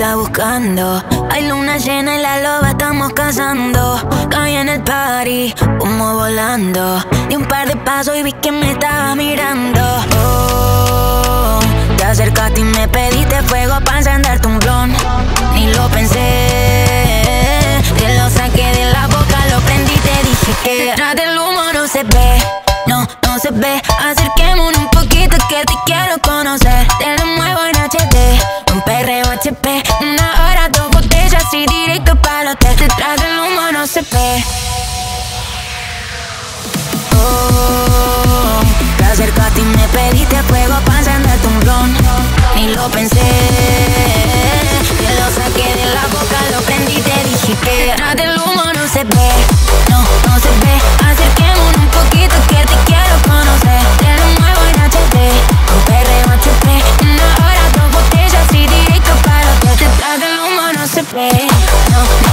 está buscando. Hay luna llena y la loba estamos cazando. Caí en el party, humo volando. Di un par de pasos y vi que me estaba mirando. Oh, te acercaste y me pediste fuego pa' encenderte un blon. Ni lo pensé, te lo saqué de la boca, lo prendí y te dije que detrás del humo no se ve. No, no se ve. Acerquémonos un poquito que te quiero conocer. Te lo muevo en HD, un perreo HP. 1 hora, 2 botellas y directo para el hotel. Detrás del humo no se ve. Oh, te acercaste y me pediste fuego pa' encenderte un blon. Ni lo pensé, te lo saqué de la boca, lo prendí y te dije que detrás del humo no se ve. No, no se ve. Acerquémonos un poquito que te quiero conocer. Te lo muevo en HD, un perreo HP. 1 hora, 2 botellas y directo para el hotel. Detrás del humo no se ve. No, no.